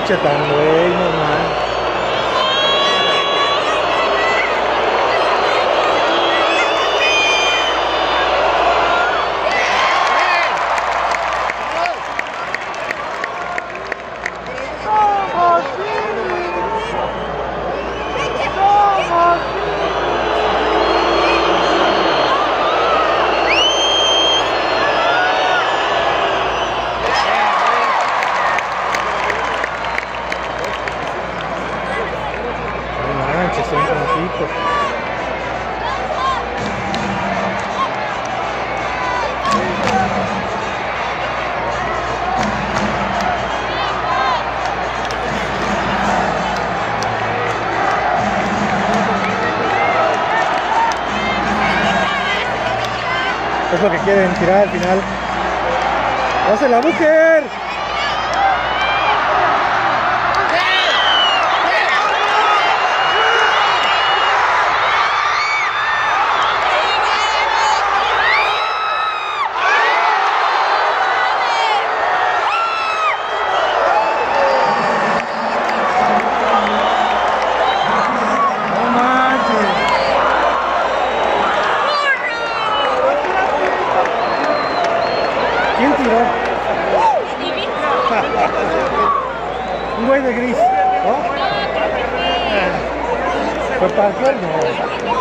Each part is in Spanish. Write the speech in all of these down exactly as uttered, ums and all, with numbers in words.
pinche tan güey, no man. Son conjitos. Es lo que quieren tirar al final. ¡Hace la mujer! ¿Quién tiró? Un güey de gris, ¿no? ¿Fue Parker? No.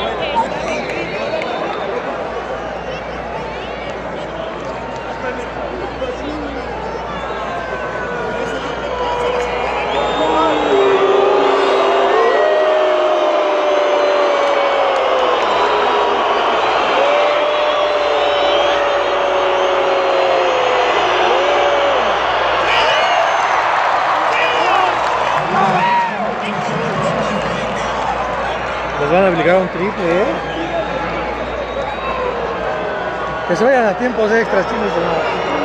Les van a obligar a un triple, ¿eh? Que se vayan a tiempos extras, chicos.